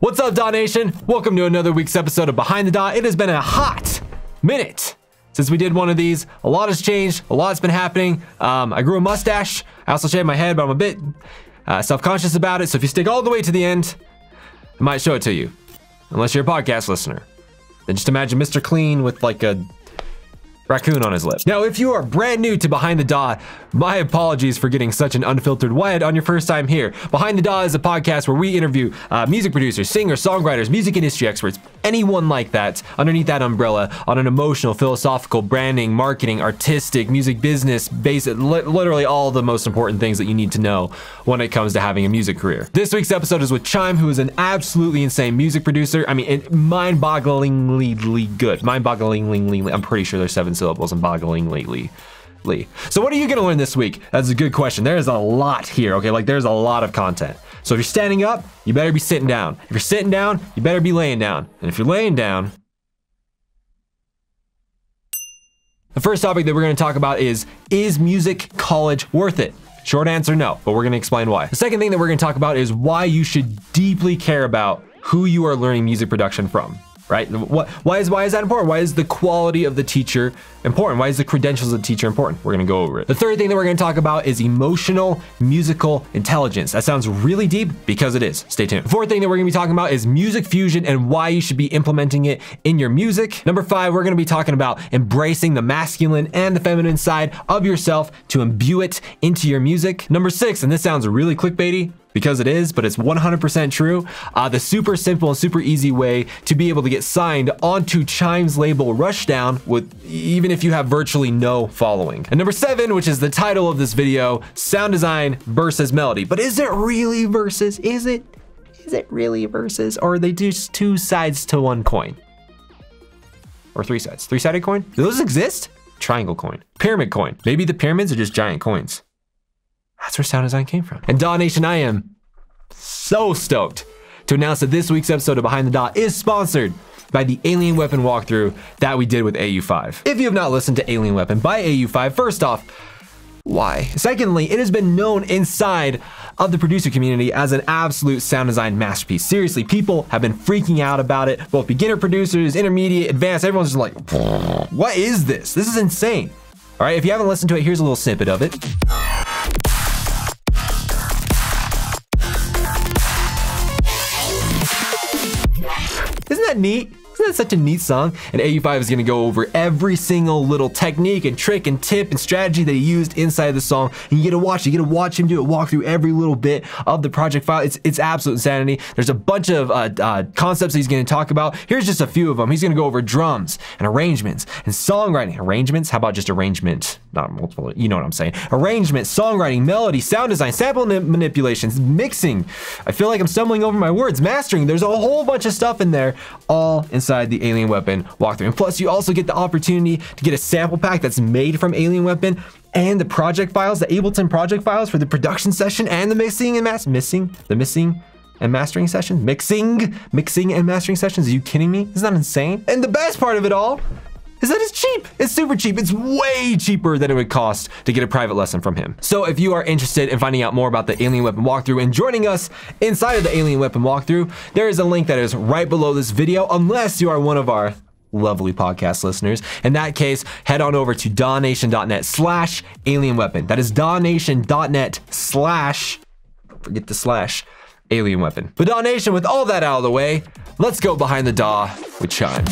What's up, DAW Nation? Welcome to another week's episode of Behind the DAW. It has been a hot minute since we did one of these. A lot has changed, a lot's been happening. I grew a mustache. I also shaved my head, but I'm a bit self-conscious about it. So if you stick all the way to the end, I might show it to you. Unless you're a podcast listener. Then just imagine Mr. Clean with like a raccoon on his lip. Now, if you are brand new to Behind the DAW, my apologies for getting such an unfiltered wide on your first time here. Behind the DAW is a podcast where we interview music producers, singers, songwriters, music industry experts, anyone like that underneath that umbrella on an emotional, philosophical, branding, marketing, artistic, music business, basic, literally all the most important things that you need to know when it comes to having a music career. This week's episode is with Chime, who is an absolutely insane music producer. I mean, mind-bogglingly good. Mind-bogglingly, I'm pretty sure there's 7 syllables and bogglingly. So what are you gonna learn this week? That's a good question. There is a lot here, okay? Like there's a lot of content. So if you're standing up, you better be sitting down. If you're sitting down, you better be laying down. And if you're laying down, the first topic that we're gonna talk about is music college worth it? Short answer, no, but we're gonna explain why. The second thing that we're gonna talk about is why you should deeply care about who you are learning music production from. Right? Why is that important? Why is the quality of the teacher important? Why is the credentials of the teacher important? We're gonna go over it. The third thing that we're gonna talk about is emotional musical intelligence. That sounds really deep because it is. Stay tuned. The fourth thing that we're gonna be talking about is music fusion and why you should be implementing it in your music. Number 5, we're gonna be talking about embracing the masculine and the feminine side of yourself to imbue it into your music. Number 6, and this sounds really clickbaity, because it is, but it's 100% true. The super simple and super easy way to be able to get signed onto Chime's label Rushdown with even if you have virtually no following. And number 7, which is the title of this video, sound design versus melody. But is it really versus? Is it really versus? Or are they just 2 sides to one coin? Or 3 sides? 3-sided coin? Do those exist? Triangle coin. Pyramid coin. Maybe the pyramids are just giant coins. That's where sound design came from. And DAW Nation, I am so stoked to announce that this week's episode of Behind the DAW is sponsored by the Alien Weapon walkthrough that we did with AU5. If you have not listened to Alien Weapon by AU5, first off, why? Secondly, it has been known inside of the producer community as an absolute sound design masterpiece. Seriously, people have been freaking out about it. Both beginner producers, intermediate, advanced, everyone's just like, what is this? This is insane. All right, if you haven't listened to it, here's a little snippet of it. Isn't that neat? Isn't that such a neat song? And AU5 is gonna go over every single little technique and trick and tip and strategy that he used inside the song. And you get to watch him do it, walk through every little bit of the project file. It's absolute insanity. There's a bunch of concepts that he's gonna talk about. Here's just a few of them. He's gonna go over drums and arrangements and songwriting. Arrangements? How about just arrangement? Not multiple, you know what I'm saying. Arrangement, songwriting, melody, sound design, sample manipulations, mixing. I feel like I'm stumbling over my words. Mastering. There's a whole bunch of stuff in there, all inside the Alien Weapon walkthrough. And plus, you also get the opportunity to get a sample pack that's made from Alien Weapon and the project files, the Ableton project files for the production session and the mixing and mastering sessions. Mixing and mastering sessions. Are you kidding me? Isn't that insane? And the best part of it all is that it's cheap. It's super cheap. It's way cheaper than it would cost to get a private lesson from him. So if you are interested in finding out more about the Alien Weapon walkthrough and joining us inside of the Alien Weapon walkthrough, there is a link that is right below this video, unless you are one of our lovely podcast listeners. In that case, head on over to dawnation.net/Alien Weapon. That is dawnation.net/ forget the slash, Alien Weapon. But DAW Nation, with all that out of the way, let's go behind the DAW with Chime.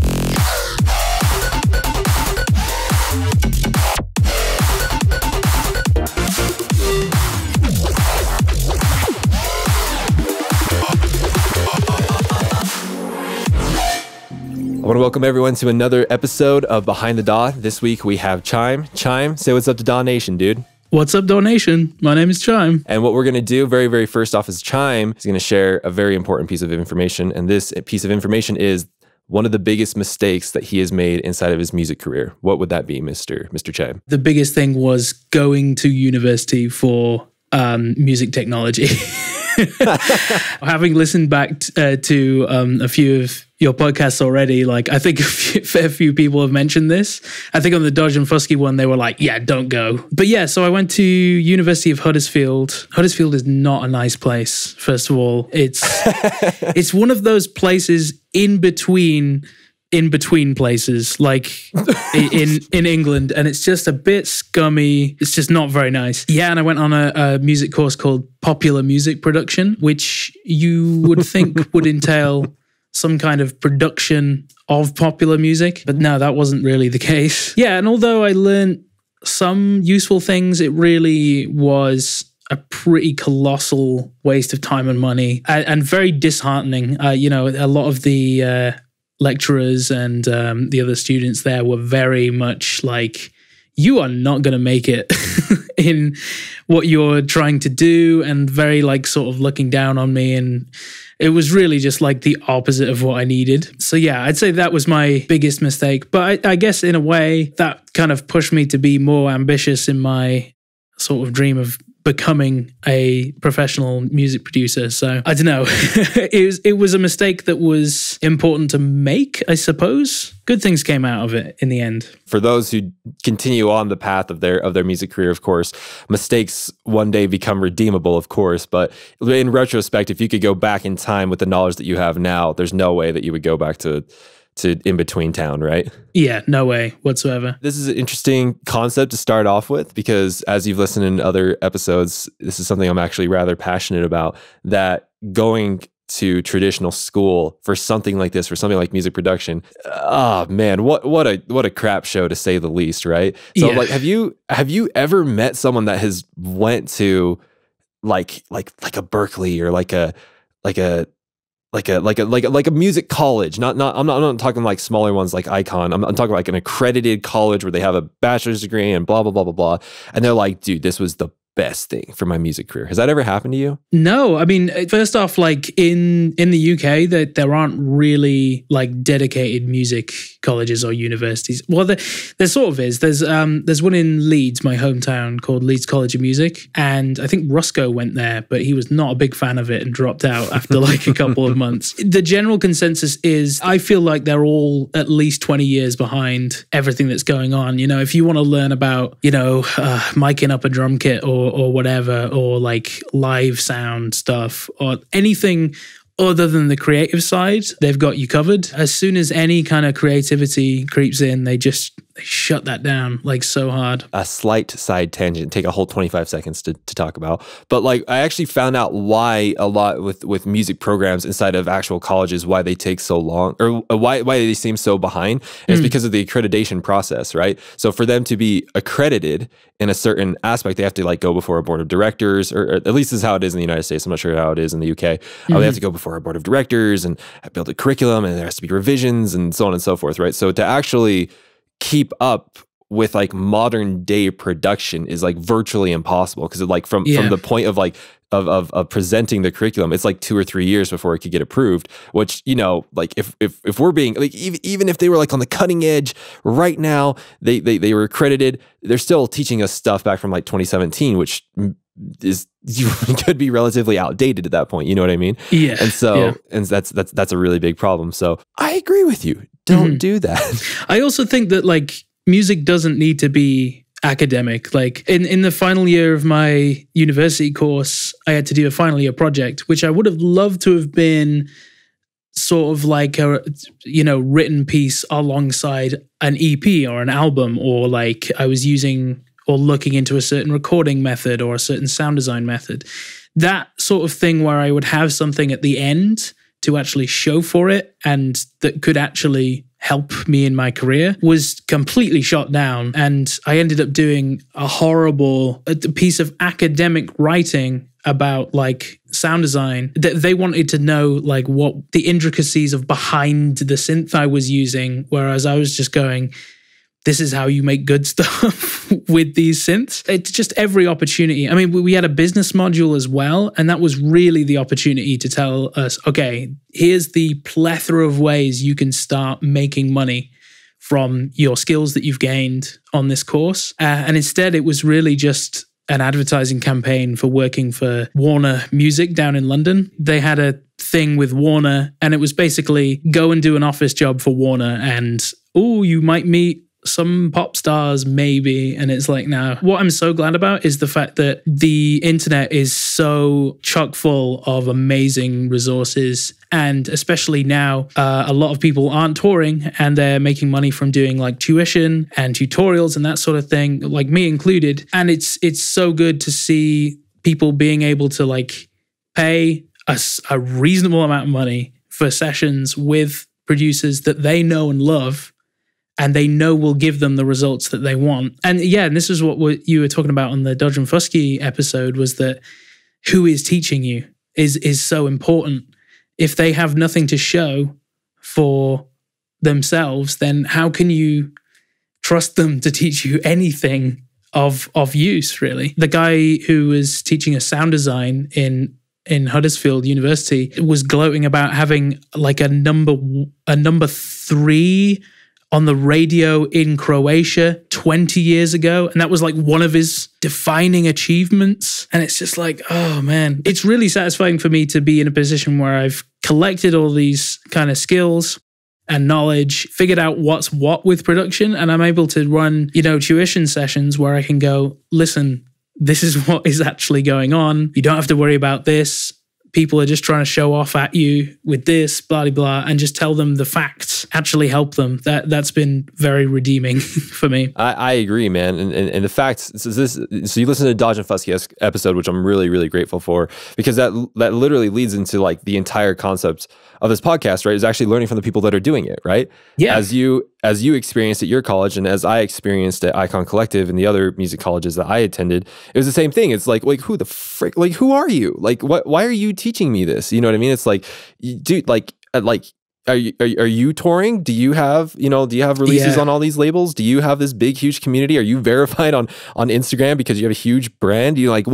I want to welcome everyone to another episode of Behind the DAW. This week we have Chime. Chime, say what's up to DAW Nation, dude. What's up, DAW Nation? My name is Chime. And what we're going to do very first off is Chime is going to share a very important piece of information. And this piece of information is one of the biggest mistakes that he has made inside of his music career. What would that be, Mr. Chime? The biggest thing was going to university for music technology. Having listened back to a few of your podcasts already, like I think a fair few people have mentioned this. I think on the Dodge and Fusky one, they were like, yeah, don't go. But yeah, so I went to University of Huddersfield. Huddersfield is not a nice place, first of all. It's one of those places in between places, like in England, and it's just a bit scummy. It's just not very nice. Yeah, and I went on a music course called Popular Music Production, which you would think would entail some kind of production of popular music, but no, that wasn't really the case. Yeah, and although I learned some useful things, it really was a pretty colossal waste of time and money, and very disheartening. A lot of the lecturers and the other students there were very much like, you are not going to make it in what you're trying to do, and very like sort of looking down on me. And it was really just like the opposite of what I needed. So yeah, I'd say that was my biggest mistake. But I guess in a way that kind of pushed me to be more ambitious in my sort of dream of becoming a professional music producer. So I don't know. It was a mistake that was important to make, I suppose. Good things came out of it in the end. For those who continue on the path of their music career, of course, mistakes one day become redeemable, of course. But in retrospect, if you could go back in time with the knowledge that you have now, there's no way that you would go back to in between town, right? Yeah, no way whatsoever. This is an interesting concept to start off with, because as you've listened in other episodes, this is something I'm actually rather passionate about, that going to traditional school for something like this, for something like music production, oh man, what a crap show, to say the least, right? So like, have you ever met someone that has went to like a Berkeley or like a music college, I'm not talking like smaller ones like Icon. I'm talking like an accredited college where they have a bachelor's degree and blah, blah, blah, blah, blah. And they're like, dude, this was the best thing for my music career. Has that ever happened to you? No, I mean, first off, like in the UK, that there aren't really like dedicated music colleges or universities. Well, there sort of is. There's one in Leeds, my hometown, called Leeds College of Music, and I think Rusko went there, but he was not a big fan of it and dropped out after like a couple of months. The general consensus is, I feel like they're all at least 20 years behind everything that's going on. You know, if you want to learn about, miking up a drum kit or whatever, or like live sound stuff, or anything other than the creative side, they've got you covered. As soon as any kind of creativity creeps in, they shut that down like so hard. A slight side tangent, take a whole 25 seconds to talk about. But like, I actually found out why a lot with music programs inside of actual colleges, why they take so long, or why they seem so behind. And it's because of the accreditation process, right? So for them to be accredited in a certain aspect, they have to like go before a board of directors, or at least this is how it is in the United States. I'm not sure how it is in the UK. They have to go before a board of directors and build a curriculum, and there has to be revisions and so on and so forth, right? So to actually keep up with like modern day production is like virtually impossible, because like from the point of like of presenting the curriculum, it's like 2 or 3 years before it could get approved, which, like if we're being like, even if they were like on the cutting edge right now, they were accredited, they're still teaching us stuff back from like 2017, which could be relatively outdated at that point. You know what I mean? Yeah. And so, and that's a really big problem. So I agree with you. Don't do that. I also think that like music doesn't need to be academic. Like in the final year of my university course, I had to do a final year project, which I would have loved to have been sort of like a, written piece alongside an EP or an album, or like I was using or looking into a certain recording method or a certain sound design method. That sort of thing where I would have something at the end to actually show for it and that could actually help me in my career was completely shot down. And I ended up doing a horrible piece of academic writing about like sound design. They wanted to know like what the intricacies of behind the synth I was using, whereas I was just going, this is how you make good stuff with these synths. It's just every opportunity. I mean, we had a business module as well, and that was really the opportunity to tell us, okay, here's the plethora of ways you can start making money from your skills that you've gained on this course. And instead, it was really just an advertising campaign for working for Warner Music down in London. They had a thing with Warner, and it was basically go and do an office job for Warner, and you might meet some pop stars maybe. And it's like, now what I'm so glad about is the fact that the internet is so chock full of amazing resources. And especially now, a lot of people aren't touring and they're making money from doing like tuition and tutorials and that sort of thing, like me included. And it's so good to see people being able to like pay a reasonable amount of money for sessions with producers that they know and love, and they know will give them the results that they want. And yeah, and this is what you were talking about on the Dodge and Fusky episode, was that who is teaching you is so important. If they have nothing to show for themselves, then how can you trust them to teach you anything of use, really? The guy who was teaching us sound design in Huddersfield University was gloating about having like a number 3 on the radio in Croatia 20 years ago. And that was like one of his defining achievements. And it's just like, oh man, it's really satisfying for me to be in a position where I've collected all these kind of skills and knowledge, figured out what's what with production. And I'm able to run, tuition sessions where I can go, listen, this is what is actually going on. You don't have to worry about this. People are just trying to show off at you with this, blah, blah, blah, and just tell them the facts, actually help them. That's been very redeeming for me. I agree, man. And the facts, so you listen to Dodge and Fusky episode, which I'm really, really grateful for, because that literally leads into like the entire concept of this podcast, right? Is actually learning from the people that are doing it, right? Yeah. As you experienced at your college, and as I experienced at Icon Collective and the other music colleges that I attended, it was the same thing. It's like who the frick, like, who are you? Like, why are you teaching me this? You know what I mean? It's like, dude, like, are you touring? Do you have releases on all these labels? Do you have this big, huge community? Are you verified on Instagram because you have a huge brand?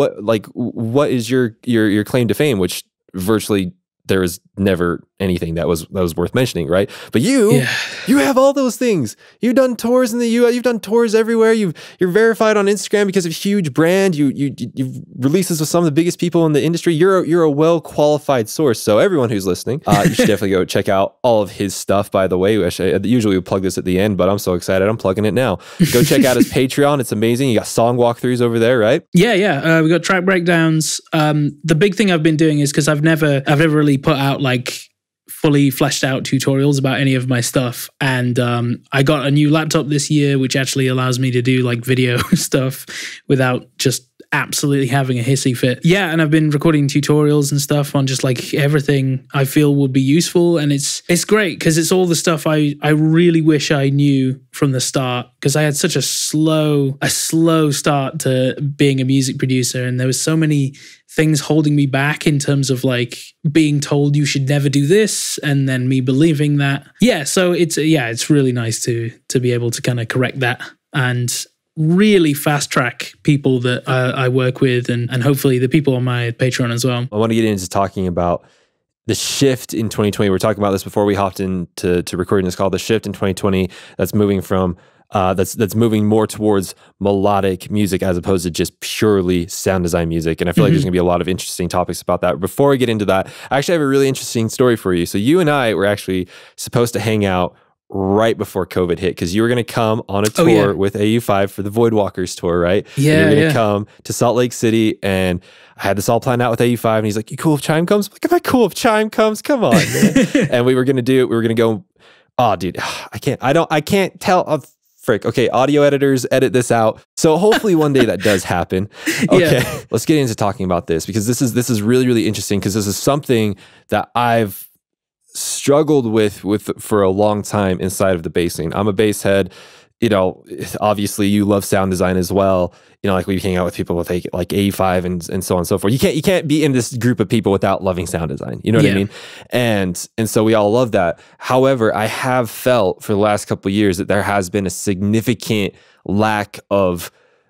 What is your claim to fame? Which virtually there is never anything that was worth mentioning, right? But you have all those things. You've done tours in the US. You've done tours everywhere. You're verified on Instagram because of huge brand. You've releases with some of the biggest people in the industry. You're a well qualified source. So everyone who's listening, you should definitely go check out all of his stuff. By the way, usually we plug this at the end, but I'm so excited I'm plugging it now. Go check out his Patreon. It's amazing. You got song walkthroughs over there, right? Yeah. We got track breakdowns. The big thing I've been doing is because I've never really put out like fully fleshed out tutorials about any of my stuff. And I got a new laptop this year, which actually allows me to do like video stuff without just absolutely having a hissy fit. Yeah, and I've been recording tutorials and stuff on just like everything I feel would be useful. And it's great because it's all the stuff I really wish I knew from the start, because I had such a slow start to being a music producer, and there was so many things holding me back in terms of like being told you should never do this and then me believing that. Yeah, so it's really nice to be able to kind of correct that and really fast track people that I work with and hopefully the people on my Patreon as well. I want to get into talking about the shift in 2020. We were talking about this before we hopped into recording this call. The shift in 2020 that's moving from that's moving more towards melodic music as opposed to just purely sound design music. And I feel like there's going to be a lot of interesting topics about that. Before we get into that, I actually have a really interesting story for you. So you and I were actually supposed to hang out right before COVID hit, because you were going to come on a tour with AU5 for the Voidwalkers tour, right? Yeah. And you were going to come to Salt Lake City, and I had this all planned out with AU5, and he's like, "You cool if Chime comes?" I'm like, "Am I cool if Chime comes? Come on, man." And we were going to go, oh, dude, I can't tell. Oh, frick. Okay, audio editors, edit this out. So hopefully one day that does happen. Okay, let's get into talking about this, because this is really, really interesting, because this is something that I've struggled with for a long time inside of the bass scene. I'm a bass head. You know, obviously you love sound design as well. You know, like we hang out with people with like AU5 and so on and so forth. You can't be in this group of people without loving sound design. You know what I mean? And so we all love that. However, I have felt for the last couple of years that there has been a significant lack of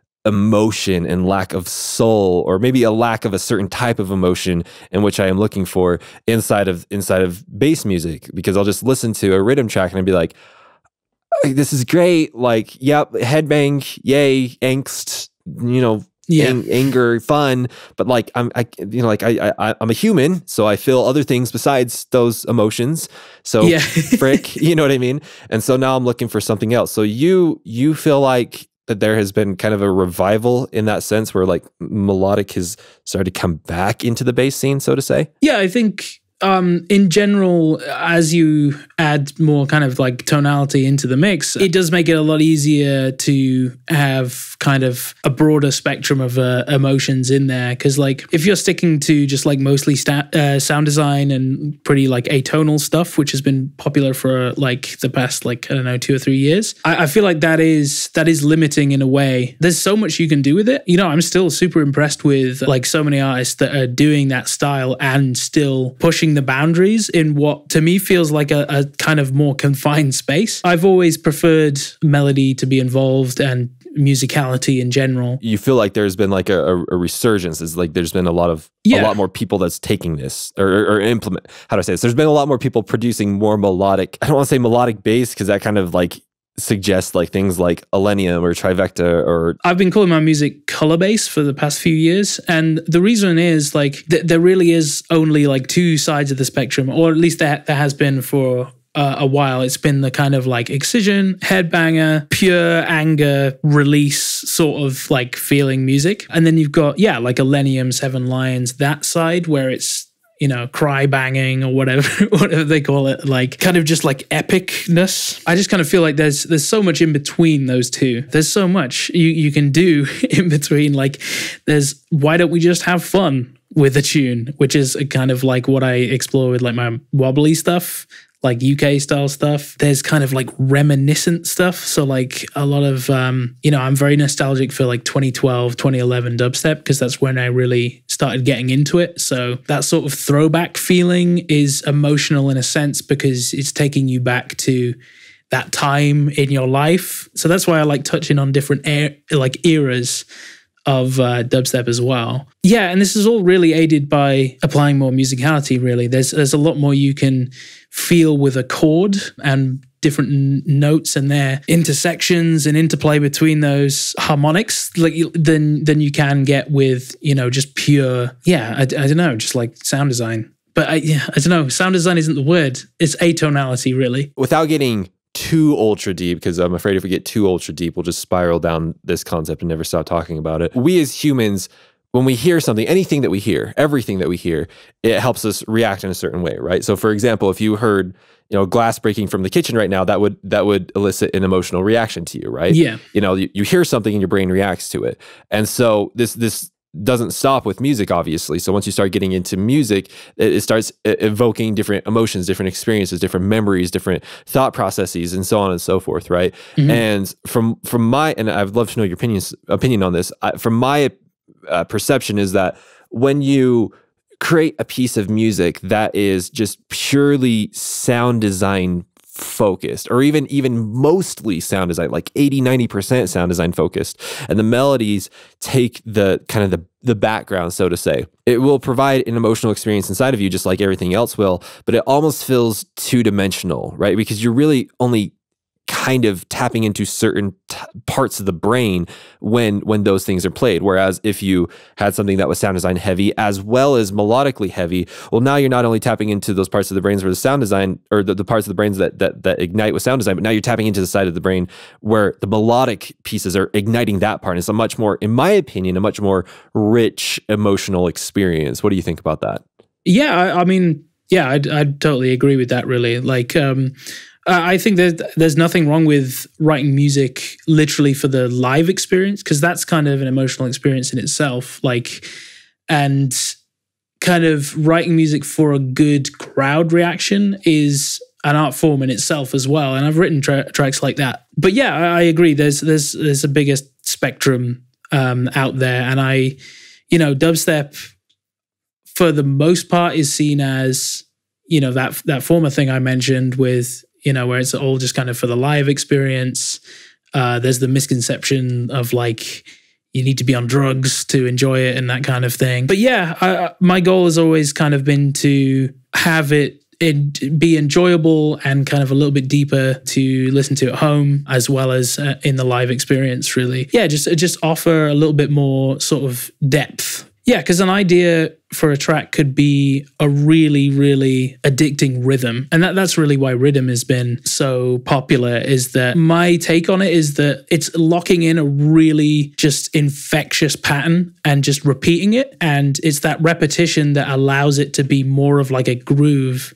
emotion and lack of soul, or maybe a lack of a certain type of emotion in which I am looking for inside of bass music, because I'll just listen to a rhythm track and I'd be like, this is great. Like, yep, headbang, yay, angst, you know, anger, fun, but like I'm a human, so I feel other things besides those emotions. So frick, you know what I mean? And so now I'm looking for something else. So you feel like that there has been kind of a revival in that sense where like melodic has started to come back into the bass scene, so to say? Yeah, I think in general, as you add more kind of like tonality into the mix, it does make it a lot easier to have kind of a broader spectrum of emotions in there. Because like if you're sticking to just like mostly sound design and pretty like atonal stuff, which has been popular for like the past like, I don't know, 2 or 3 years, I feel like that is limiting in a way. There's so much you can do with it. You know, I'm still super impressed with like so many artists that are doing that style and still pushing the boundaries in what to me feels like a kind of more confined space. I've always preferred melody to be involved and musicality in general. You feel like there's been like a resurgence. It's like there's been a lot more people that's taking this or implement. How do I say this? There's been a lot more people producing more melodic. I don't want to say melodic bass because that kind of like suggest like things like Illenium or Trivecta or... I've been calling my music color bass for the past few years. And the reason is like there really is only like two sides of the spectrum, or at least there has been for a while. It's been the kind of like excision, headbanger, pure anger release sort of like feeling music. And then you've got, like Illenium, Seven Lions, that side where it's, you know, cry banging or whatever they call it, like kind of just like epicness. I just kind of feel like there's so much in between those two. There's so much you can do in between. Like why don't we just have fun with a tune, which is kind of like what I explore with like my wobbly stuff, like UK style stuff. There's kind of like reminiscent stuff. So like a lot of, I'm very nostalgic for like 2012, 2011 dubstep, because that's when I really started getting into it. So that sort of throwback feeling is emotional in a sense because it's taking you back to that time in your life. So that's why I like touching on different eras of dubstep as well. Yeah, and this is all really aided by applying more musicality, really. There's a lot more you can feel with a chord and different notes and their intersections and interplay between those harmonics than you can get with, just pure, I don't know, just like sound design. But I don't know, sound design isn't the word. It's atonality, really. Without getting too ultra deep, because I'm afraid if we get too ultra deep, we'll just spiral down this concept and never stop talking about it. We as humans, when we hear something, anything that we hear, everything that we hear, it helps us react in a certain way, right? So for example, if you heard, glass breaking from the kitchen right now, that would elicit an emotional reaction to you, right? Yeah. You hear something and your brain reacts to it. And so this doesn't stop with music, obviously. So once you start getting into music, it starts evoking different emotions, different experiences, different memories, different thought processes, and so on and so forth, right? Mm-hmm. And from my, and I'd love to know your opinion on this. From my perception is that when you create a piece of music that is just purely sound design focused, or even mostly sound design, like 80-90% sound design focused, and the melodies take the kind of the background, so to say, it will provide an emotional experience inside of you just like everything else will, but it almost feels two-dimensional, right? Because you're really only kind of tapping into certain parts of the brain when those things are played. Whereas if you had something that was sound design heavy as well as melodically heavy, well, now you're not only tapping into those parts of the brains where the sound design, or the parts of the brains that ignite with sound design, but now you're tapping into the side of the brain where the melodic pieces are igniting that part. And it's a much more, in my opinion, a much more rich emotional experience. What do you think about that? Yeah, I'd totally agree with that, really. Like, I think there's nothing wrong with writing music literally for the live experience, because that's kind of an emotional experience in itself. Like, and kind of writing music for a good crowd reaction is an art form in itself as well. And I've written tracks like that. But yeah, I agree. There's a bigger spectrum out there, and dubstep for the most part is seen as that former thing I mentioned with, where it's all just kind of for the live experience. There's the misconception of like, you need to be on drugs to enjoy it and that kind of thing. But yeah, my goal has always kind of been to have it it'd be enjoyable and kind of a little bit deeper to listen to at home as well as in the live experience, really. Yeah, just offer a little bit more sort of depth. Yeah, because an idea for a track could be a really, really addicting rhythm. And that's really why rhythm has been so popular, is that my take on it is that it's locking in a really just infectious pattern and just repeating it. And it's that repetition that allows it to be more of like a groove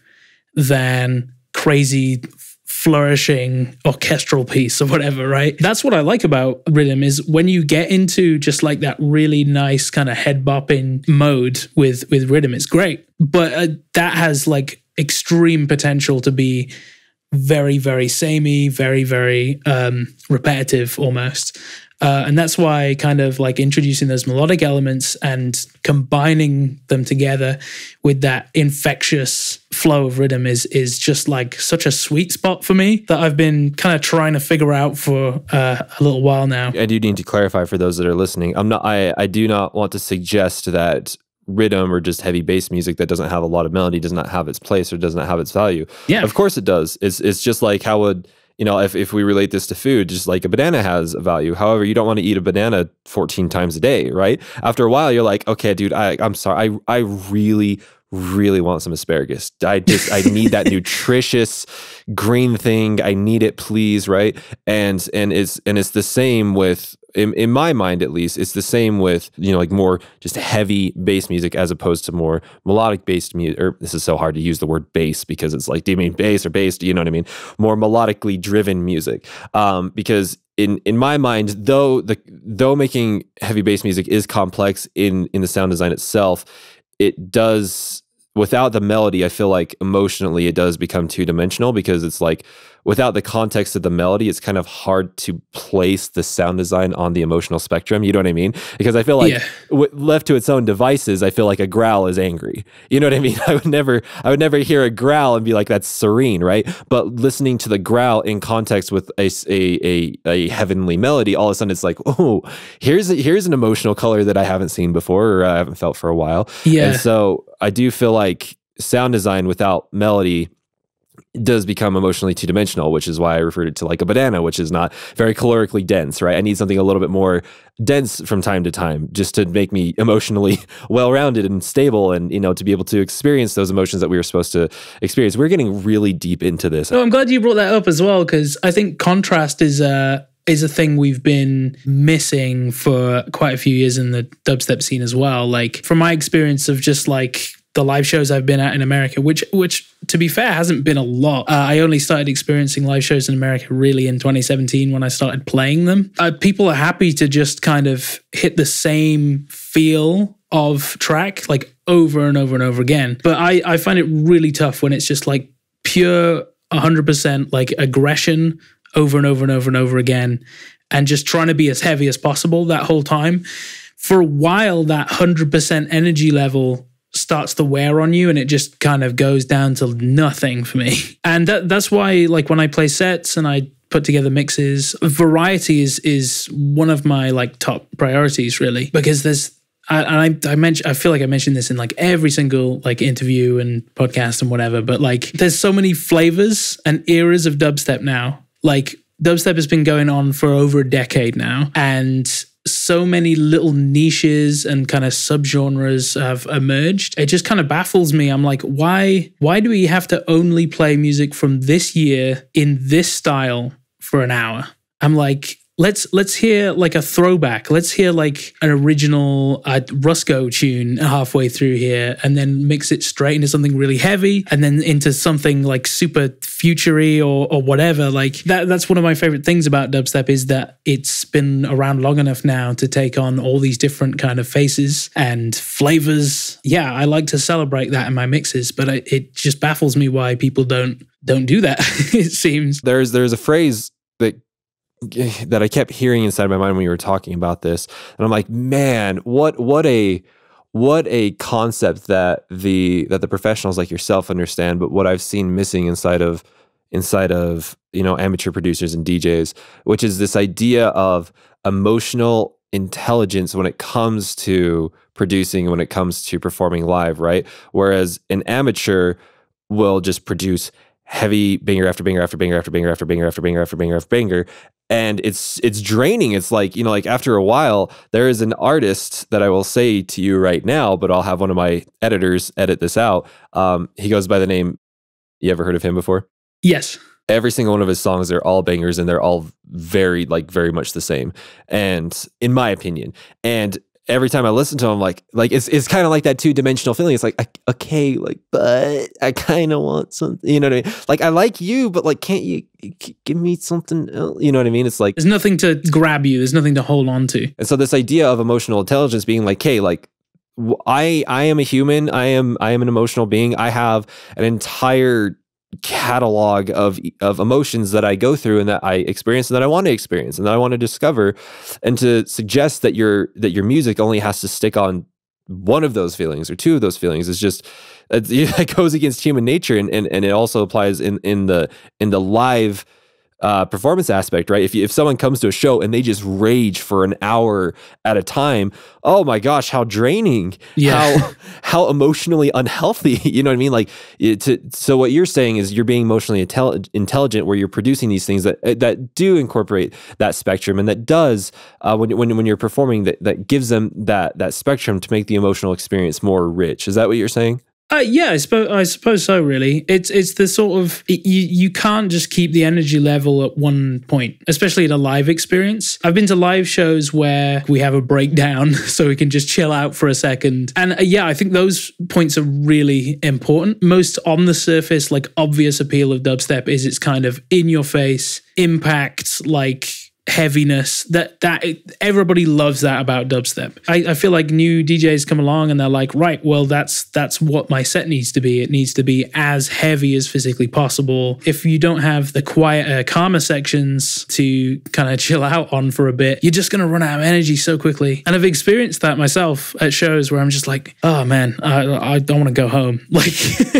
than crazy flourishing orchestral piece or whatever, right? That's what I like about rhythm, is when you get into just like that really nice kind of head bopping mode with rhythm, it's great. But that has like extreme potential to be very, very samey, very, very repetitive almost. And that's why kind of like introducing those melodic elements and combining them together with that infectious flow of rhythm is just like such a sweet spot for me that I've been kind of trying to figure out for a little while now. I do need to clarify for those that are listening. I do not want to suggest that rhythm or just heavy bass music that doesn't have a lot of melody does not have its place or does not have its value. Yeah. Of course it does. It's just like how would, if we relate this to food, just like a banana has a value. However, you don't want to eat a banana 14 times a day, right? After a while, you're like, okay, dude, I'm sorry. I really, really want some asparagus. I need that nutritious green thing. I need it, please, right? And it's the same with, in my mind at least, it's the same with, like more just heavy bass music as opposed to more melodic based music. Or this is so hard to use the word bass because it's like, do you mean bass or bass? Do you know what I mean? More melodically driven music. Because in my mind, though making heavy bass music is complex in the sound design itself, it does, without the melody, I feel like emotionally it does become two-dimensional, because it's like without the context of the melody, it's kind of hard to place the sound design on the emotional spectrum. You know what I mean? Because I feel like left to its own devices, I feel like a growl is angry. You know what I mean? I would never hear a growl and be like, that's serene, right? But listening to the growl in context with a heavenly melody, all of a sudden it's like, oh, here's an emotional color that I haven't seen before, or I haven't felt for a while. Yeah. And so I do feel like sound design without melody does become emotionally two-dimensional, which is why I referred it to like a banana, which is not very calorically dense, right? I need something a little bit more dense from time to time just to make me emotionally well-rounded and stable, and to be able to experience those emotions that we were supposed to experience. We're getting really deep into this. No, I'm glad you brought that up as well, because I think contrast is a thing we've been missing for quite a few years in the dubstep scene as well. Like from my experience of just like the live shows I've been at in America, which to be fair hasn't been a lot. I only started experiencing live shows in America really in 2017 when I started playing them. People are happy to just kind of hit the same feel of track like over and over and over again. But I find it really tough when it's just like pure 100% like aggression over and over and over and over again, and just trying to be as heavy as possible that whole time. For a while, that 100% energy level starts to wear on you, and it just kind of goes down to nothing for me. And that's why, like, when I play sets and I put together mixes, variety is one of my like top priorities, really, because I feel like I mentioned this in like every single like interview and podcast and whatever, but like there's so many flavors and eras of dubstep now. Like dubstep has been going on for over a decade now, and so many little niches and kind of subgenres have emerged. It just kind of baffles me. I'm like, why do we have to only play music from this year in this style for an hour? I'm like, let's hear like a throwback. Let's hear like an original Rusko tune halfway through here, and then mix it straight into something really heavy, and then into something like super futury or whatever. Like that's one of my favorite things about dubstep, is that it's been around long enough now to take on all these different kind of faces and flavors. Yeah, I like to celebrate that in my mixes, but it just baffles me why people don't do that. It seems there's a phrase that I kept hearing inside my mind when you were talking about this, and I'm like, man, what a concept that the professionals like yourself understand, but what I've seen missing inside of amateur producers and DJs, which is this idea of emotional intelligence when it comes to producing, when it comes to performing live, right? Whereas an amateur, will just produce heavy banger after banger after banger after banger after banger after banger after banger after banger. And it's draining. It's like, you know, like after a while, there is an artist that I will say to you right now, but I'll have one of my editors edit this out. He goes by the name, you ever heard of him before? Yes. Every single one of his songs, they're all bangers and they're all very much the same. And in my opinion, and every time I listen to him, like it's kind of like that 2-dimensional feeling. It's like, okay, like, but I kind of want something, you know what I mean? Like, I like you, but like, can't you give me something else? You know what I mean? It's like, there's nothing to grab you. There's nothing to hold on to. and so this idea of emotional intelligence being like, hey, like, I am a human. I am an emotional being. I have an entire catalog of emotions that I go through and that I experience and that I want to experience and that I want to discover, and to suggest that your music only has to stick on one of those feelings or two of those feelings is just, it goes against human nature, and it also applies in the live performance aspect, right? If someone comes to a show and they just rage for an hour at a time, oh my gosh, how draining, how emotionally unhealthy, you know what I mean? Like, so what you're saying is you're being emotionally intelligent, where you're producing these things that do incorporate that spectrum, and that does when you're performing, that gives them that spectrum to make the emotional experience more rich. Is that what you're saying? Yeah, I suppose so, really. It's the sort of, you can't just keep the energy level at one point, especially at a live experience. I've been to live shows where we have a breakdown so we can just chill out for a second. And yeah, I think those points are really important. Most on the surface, like, obvious appeal of dubstep is its kind of in your face impact, like, heaviness that everybody loves that about dubstep. I feel like new DJs come along and they're like, right, well, that's what my set needs to be. It needs to be as heavy as physically possible. If you don't have the quieter, calmer sections to kind of chill out on for a bit, you're just going to run out of energy so quickly. And I've experienced that myself at shows where I'm just like, oh man, I don't want to go home. Like,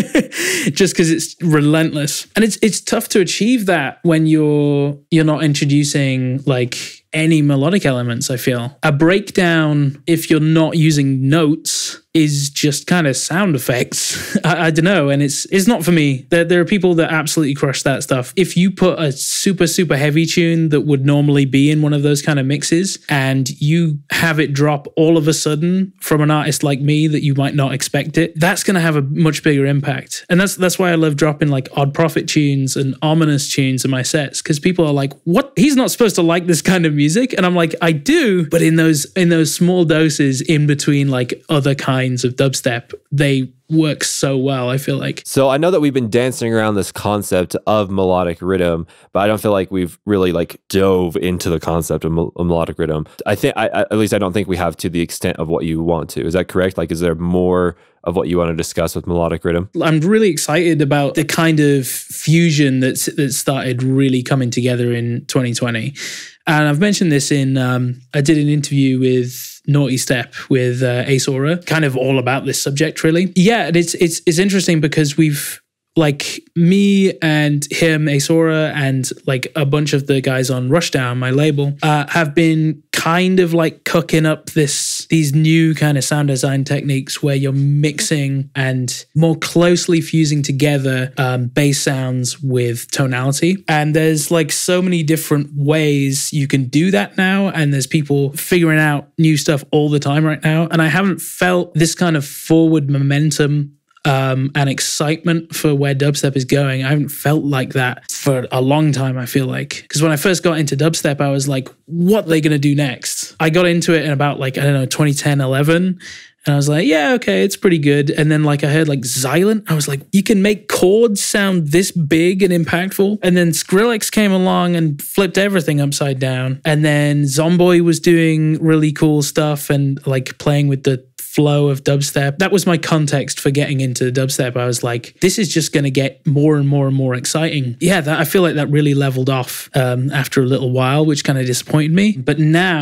just because it's relentless. And it's tough to achieve that when you're not introducing like any melodic elements. I feel a breakdown, if you're not using notes, is just kind of sound effects. I don't know, and it's not for me. There are people that absolutely crush that stuff. If you put a super heavy tune that would normally be in one of those kind of mixes, and you have it drop all of a sudden from an artist like me that you might not expect it, that's going to have a much bigger impact. And that's why I love dropping like Odd Prophet tunes and ominous tunes in my sets, because people are like, what? He's not supposed to like this kind of music. And I'm like, I do, but in those small doses in between like other kinds of dubstep, they work so well, I feel like. So I know that we've been dancing around this concept of melodic rhythm, but I don't feel like we've really like dove into the concept of melodic rhythm. I think, at least I don't think we have to the extent of what you want to. Is that correct? Like, is there more of what you want to discuss with melodic rhythm? I'm really excited about the kind of fusion that started really coming together in 2020. And I've mentioned this in, I did an interview with Naughty Step with Ace Aura, kind of all about this subject, really. Yeah, and it's interesting because we've, like, me and him, Ace Aura, and like a bunch of the guys on Rushdown, my label, have been kind of like cooking up these new kind of sound design techniques where you're mixing and more closely fusing together bass sounds with tonality. And there's like so many different ways you can do that now, and there's people figuring out new stuff all the time right now. And I haven't felt this kind of forward momentum and excitement for where dubstep is going. I haven't felt like that for a long time, I feel like. Because when I first got into dubstep, I was like, what are they going to do next? I got into it in about like, I don't know, 2010, 11. And I was like, yeah, okay, it's pretty good. And then like I heard like Xylent. I was like, you can make chords sound this big and impactful. And then Skrillex came along and flipped everything upside down. And then Zomboy was doing really cool stuff and like playing with the flow of dubstep. That was my context for getting into dubstep. I was like, this is just going to get more and more and more exciting. Yeah, I feel like that really leveled off after a little while, which kind of disappointed me. But now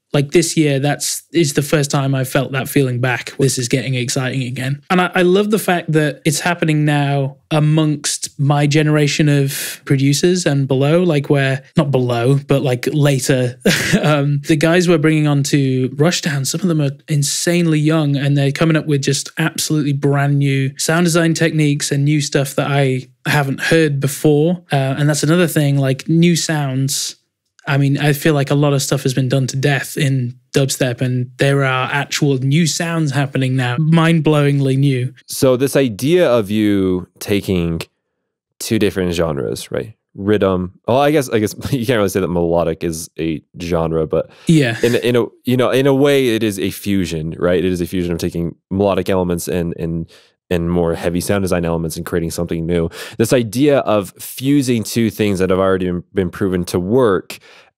like this year, is the first time I felt that feeling back. This is getting exciting again. And I love the fact that it's happening now amongst my generation of producers and below, like where, not below, but like later, the guys we're bringing on to Rushdown, some of them are insanely young and they're coming up with just absolutely brand new sound design techniques and new stuff that I haven't heard before. And that's another thing, like new sounds. I mean, I feel like a lot of stuff has been done to death in dubstep, and there are actual new sounds happening now, mind-blowingly new. So this idea of you taking two different genres, right? Rhythm. Well, I guess you can't really say that melodic is a genre, but yeah, in a way, it is a fusion, right? It is a fusion of taking melodic elements and more heavy sound design elements and creating something new. This idea of fusing two things that have already been proven to work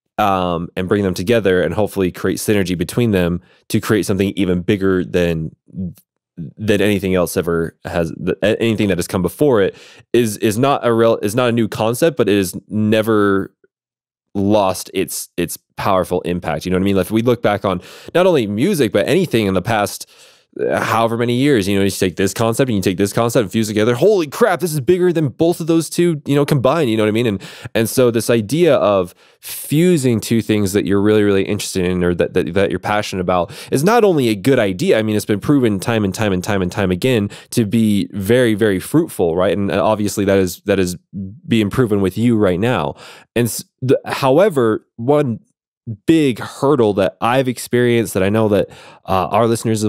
and bring them together and hopefully create synergy between them to create something even bigger than anything else ever has, anything that has come before it is not a new concept, but it has never lost its powerful impact. You know what I mean? Like if we look back on not only music, but anything in the past however many years, you take this concept and you take this concept and fuse together. Holy crap, this is bigger than both of those two, combined, you know what I mean? And so this idea of fusing two things that you're really, really interested in or that you're passionate about is not only a good idea. I mean, it's been proven time and time again to be very, very fruitful, right? And obviously that is being proven with you right now. And however, one big hurdle that I've experienced, that I know that our listeners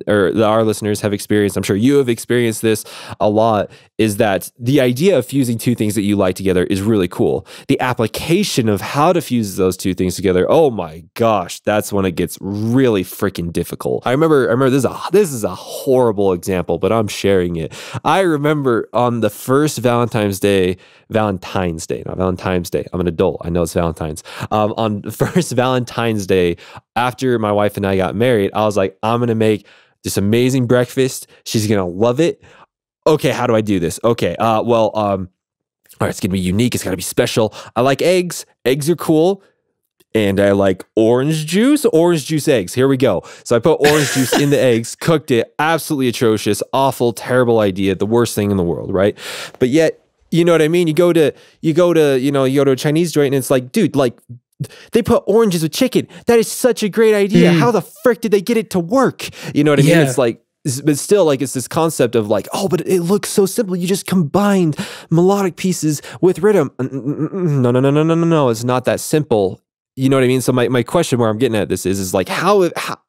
have experienced, I'm sure you have experienced this a lot, is that the idea of fusing two things that you like together is really cool. The application of how to fuse those two things together, oh my gosh, that's when it gets really freaking difficult. I remember this is a horrible example, but I'm sharing it. I remember on the first Valentine's Day, I'm an adult. I know it's Valentine's. On the first Valentine's Day, after my wife and I got married, I was like, I'm going to make this amazing breakfast. She's going to love it. Okay, how do I do this? Okay, all right, it's going to be unique. It's got to be special. I like eggs. Eggs are cool. And I like orange juice eggs. Here we go. So I put orange juice in the eggs, cooked it. Absolutely atrocious, awful, terrible idea. The worst thing in the world, right? But yet, you know what I mean? You go to a Chinese joint and it's like, dude, like they put oranges with chicken. That is such a great idea. How the frick did they get it to work? You know what I mean? It's like, but still, like, it's this concept of like, oh, but it looks so simple. You just combined melodic pieces with rhythm. No. It's not that simple. You know what I mean? So my question where I'm getting at this is like, do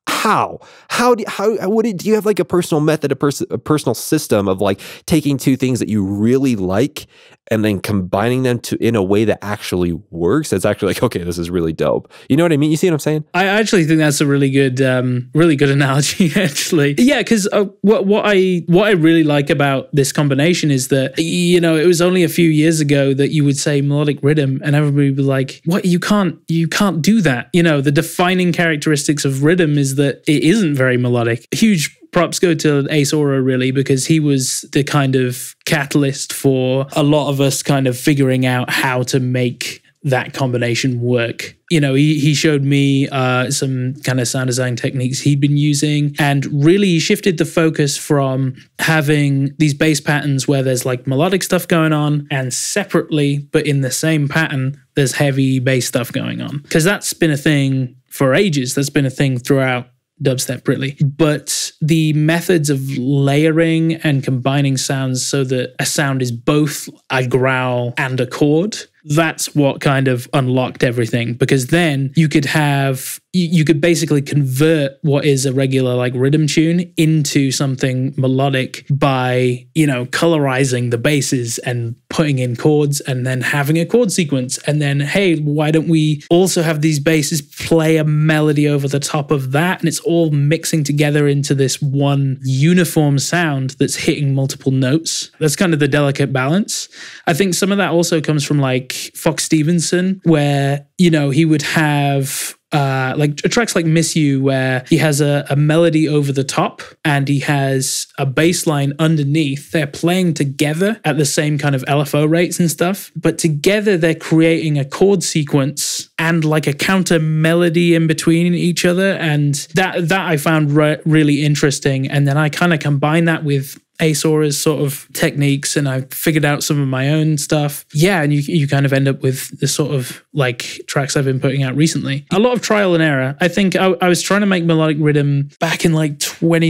you have like a personal method, a personal system of like taking two things that you really like and then combining them in a way that actually works? It's actually like, okay, this is really dope. You know what I mean? You see what I'm saying? I actually think that's a really good analogy, actually. Yeah, because what I really like about this combination is that, it was only a few years ago that you would say melodic rhythm and everybody would be like, what? You can't do that. The defining characteristics of rhythm is that it isn't very melodic. Huge props go to Ace Aura, really, because he was the kind of catalyst for a lot of us kind of figuring out how to make that combination work. He showed me some kind of sound design techniques he'd been using and really shifted the focus from having these bass patterns where there's like melodic stuff going on and separately, but in the same pattern, there's heavy bass stuff going on. Because that's been a thing for ages. That's been a thing throughout dubstep, really. But the methods of layering and combining sounds so that a sound is both a growl and a chord, that's what kind of unlocked everything. Because then you could basically convert what is a regular like rhythm tune into something melodic by, colorizing the basses and putting in chords and then having a chord sequence. And then, hey, why don't we also have these basses play a melody over the top of that? And it's all mixing together into this one uniform sound that's hitting multiple notes. That's kind of the delicate balance. I think some of that also comes from like Fox Stevenson, where, he would have tracks like Miss You, where he has a melody over the top and he has a bass line underneath. They're playing together at the same kind of LFO rates and stuff, but together they're creating a chord sequence and like a counter melody in between each other. And that I found really interesting. And then I kind of combine that with Asora's sort of techniques, and I figured out some of my own stuff. Yeah, and you kind of end up with the sort of like tracks I've been putting out recently. A lot of trial and error. I think I was trying to make melodic rhythm back in like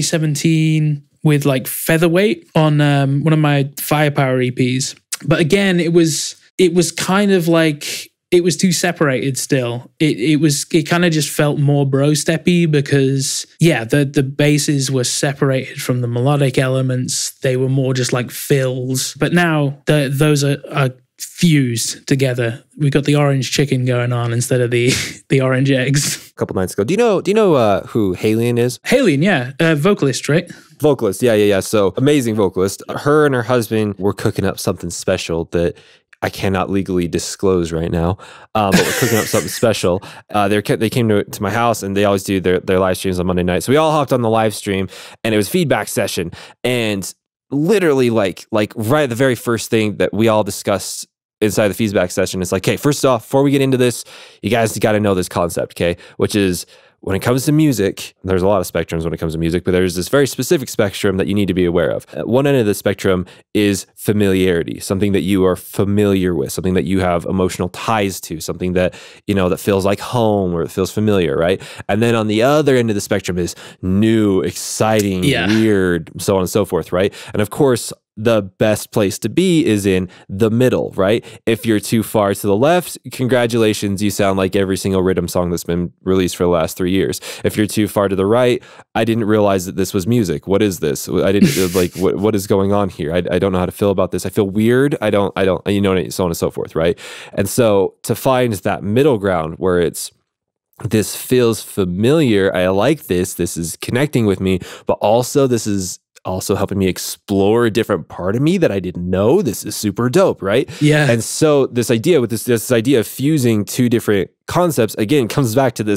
2017 with like Featherweight on one of my Firepower EPs. But again, it was kind of like, it was too separated still. It kind of just felt more bro steppy because the basses were separated from the melodic elements. They were more just like fills. But now those are fused together. We got the orange chicken going on instead of the orange eggs. A couple nights ago. Do you know who Halion is? Halion, yeah, vocalist, right? Vocalist, yeah. So amazing vocalist. Her and her husband were cooking up something special that I cannot legally disclose right now, but we're cooking up something special. They came to my house, and they always do their live streams on Monday night. So we all hopped on the live stream, and it was feedback session. And literally, like right at the very first thing that we all discussed inside the feedback session is like, okay, first off, before we get into this, you guys got to know this concept, okay? Which is, when it comes to music, there's a lot of spectrums when it comes to music, but there's this very specific spectrum that you need to be aware of. At one end of the spectrum is familiarity, something that you are familiar with, something that you have emotional ties to, something that, that feels like home or it feels familiar, right? And then on the other end of the spectrum is new, exciting, weird, so on and so forth, right? And of course, the best place to be is in the middle, right? If you're too far to the left, congratulations, you sound like every single rhythm song that's been released for the last 3 years. If you're too far to the right, I didn't realize that this was music. What is this? I didn't like what is going on here? I don't know how to feel about this. I feel weird. I don't, so on and so forth, right? And so to find that middle ground where it's, this feels familiar, I like this is connecting with me, but also this is also helping me explore a different part of me that I didn't know. This is super dope, right? Yeah. And so this idea with this idea of fusing two different concepts again comes back to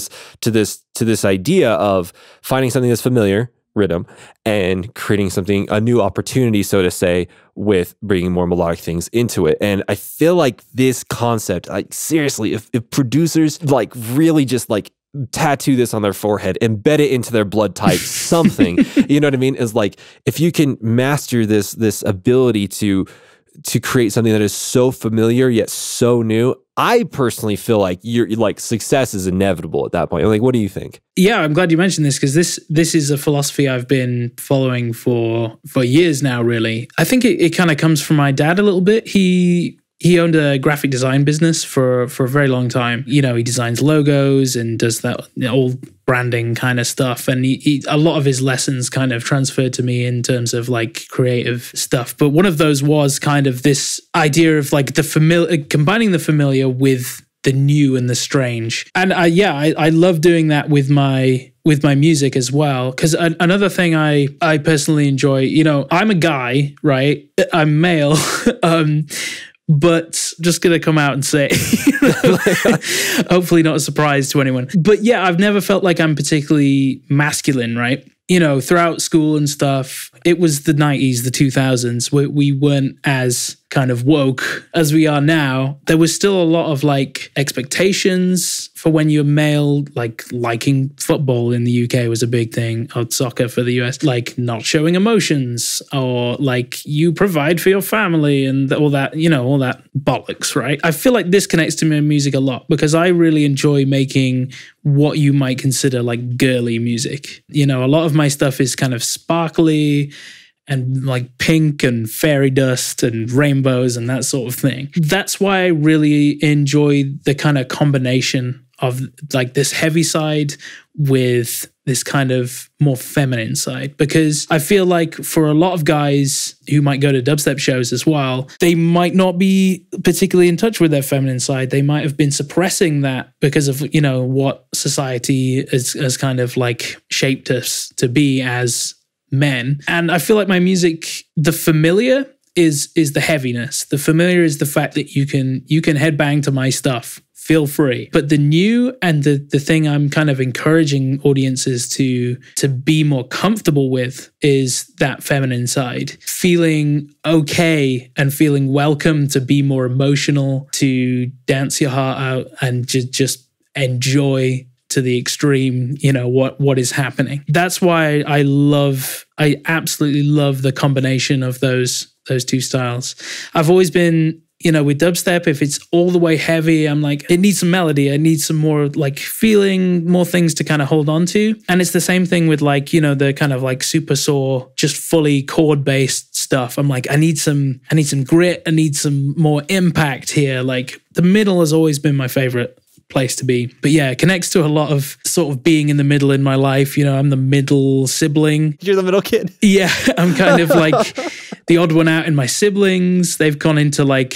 this idea of finding something that's familiar, rhythm, and creating a new opportunity, so to say, with bringing more melodic things into it. And I feel like this concept, like seriously, if producers like really just like tattoo this on their forehead, embed it into their blood type, something, you know what I mean? Is like, if you can master this ability to create something that is so familiar yet so new, I personally feel like you're like success is inevitable at that point. Like, what do you think? Yeah, I'm glad you mentioned this because this is a philosophy I've been following for years now, really. I think it kind of comes from my dad a little bit. He owned a graphic design business for a very long time. He designs logos and does that old branding kind of stuff. And a lot of his lessons kind of transferred to me in terms of like creative stuff. But one of those was kind of this idea of like combining the familiar with the new and the strange. And I love doing that with my music as well. Because another thing I personally enjoy, I'm a guy, right? I'm male. But just going to come out and say, hopefully not a surprise to anyone. But yeah, I've never felt like I'm particularly masculine, right? Throughout school and stuff, it was the 90s, the 2000s, where we weren't as kind of woke as we are now. There was still a lot of like expectations for when you're male, like liking football in the UK was a big thing, or soccer for the US, like not showing emotions, or like you provide for your family and all that, all that bollocks, right? I feel like this connects to my music a lot because I really enjoy making what you might consider like girly music. A lot of my stuff is kind of sparkly and like pink and fairy dust and rainbows and that sort of thing. That's why I really enjoy the kind of combination of like this heavy side with this kind of more feminine side, because I feel like for a lot of guys who might go to dubstep shows as well, they might not be particularly in touch with their feminine side. They might have been suppressing that because of, what society has kind of like shaped us to be as men. And I feel like my music, the familiar is the heaviness. The familiar is the fact that you can headbang to my stuff feel free. But the new and the thing I'm kind of encouraging audiences to be more comfortable with is that feminine side. Feeling okay and feeling welcome to be more emotional, to dance your heart out and just enjoy to the extreme, what is happening. That's why I absolutely love the combination of those two styles. I've always been, with dubstep, if it's all the way heavy, I'm like, it needs some melody. I need some more like feeling, more things to kind of hold on to. And it's the same thing with like, the kind of like super saw, just fully chord based stuff. I'm like, I need some grit. I need some more impact here. Like the middle has always been my favorite place to be. But yeah, it connects to a lot of sort of being in the middle in my life. I'm the middle sibling. You're the middle kid. Yeah, I'm kind of like the odd one out in my siblings. They've gone into like